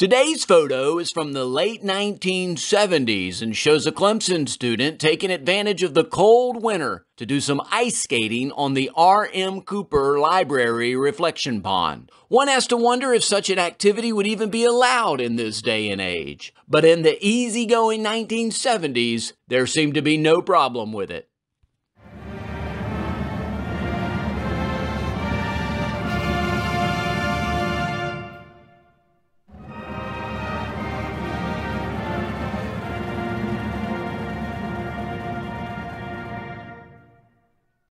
Today's photo is from the late 1970s and shows a Clemson student taking advantage of the cold winter to do some ice skating on the R.M. Cooper Library reflection pond. One has to wonder if such an activity would even be allowed in this day and age. But in the easygoing 1970s, there seemed to be no problem with it.